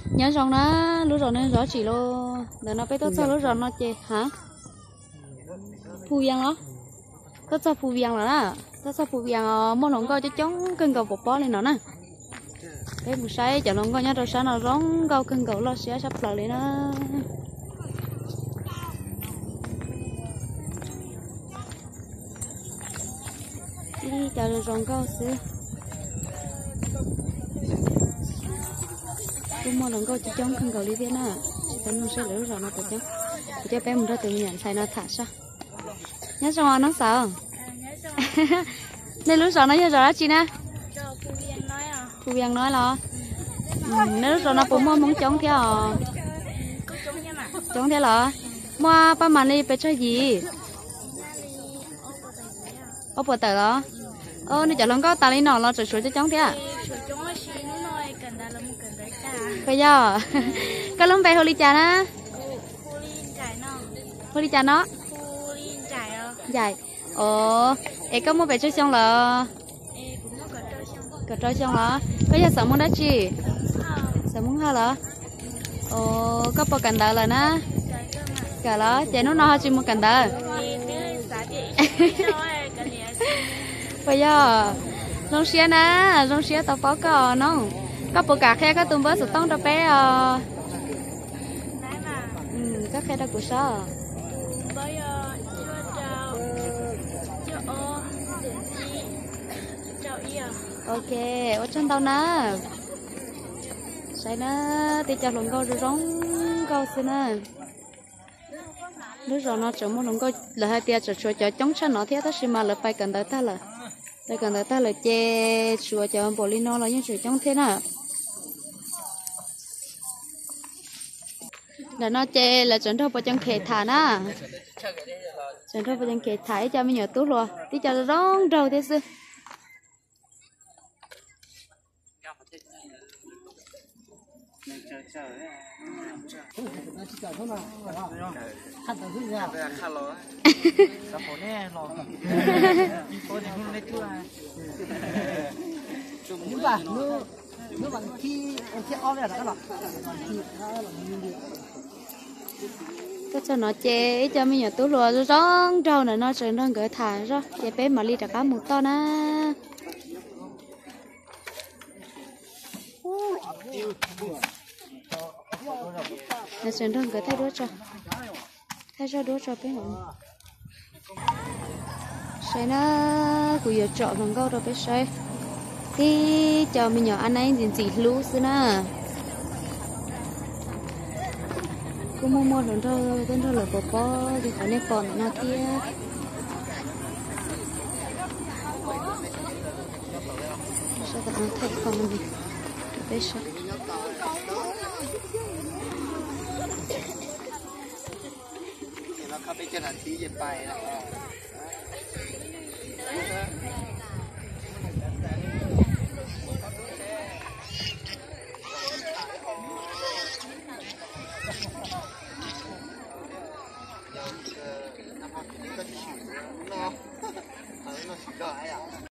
nhớ rằng nó lúc rồi nó rõ chỉ lo để nó biết tốt sao lúc rồi nó chơi hả phu viên đó tốt sao phu viên là tốt sao phu viên món nón coi cho chống cưng cầu bột bó lên nó nè cái buổi sáng chợ nón coi nhá rồi sáng nó rong câu cưng cầu lo sẽ sắp lại lên nó đi chợ rồi rong câu xứ cũng món nón coi cho chống cưng cầu đi thế nè cái nó sẽ lỡ rồi nó tự chống cho bé mình ra tự nhận xài nó thả sao nhớ xong nó sợ nên lúc sau nó nhớ rõ chị nè phụ viên nói là nếu rồi nó cũng muốn chống theo chống theo là mua ba màn đi phải chơi gì ô bữa tới đó nếu chả lần có ta đi nọ là sửa cho chống theo bây giờ cái lông bé hồ ly trà nè hồ ly trà nó dài em có mua bé chơi xong là cà trôi xong hả bây giờ sợ muốn đá chi sợ muốn hả là có bao cành đào là nè cả đó chạy nó no chỉ một cành đào bây giờ rong xía tao có nó có bộ cà khe có tôm vớt sụt tông cho bé các khe đã của sao ok ở trên tàu nè sai nó thì cho lồng câu rồi rong câu xin nè lúc rồi nó chọn một lồng câu là hai tia cho chống chân nó thế đó xí mà là phải cần tới ta là che chùa cho polino là những chuyện chống thế nè là nó che là chuẩn thôi vào trong khe thả nè chuẩn thôi vào trong khe thả cho mình nhớ tốt rồi tí cho rong rau thế xưa cái cho nó chế cho mình nhớ túi rồi rong rau này nó trở nên gửi thả rồi chế bé mà ly trả cá một to nè nó sẽ đơn cái thay đốt cho bé ngủ sai nó của giờ chọn thằng câu rồi bé sai thì cho mình nhỏ anh ấy gì lú xưa nè cũng mua thằng thôi tên thôi là bò thì phải nên còn nó kia sao tao nó thấy không gì bé sai เขาไปเจอหน้าที่เย็นไปนะน้ำมันนี่ก็ฉีดเนาะเอาเนาะฉีดได้อ่ะ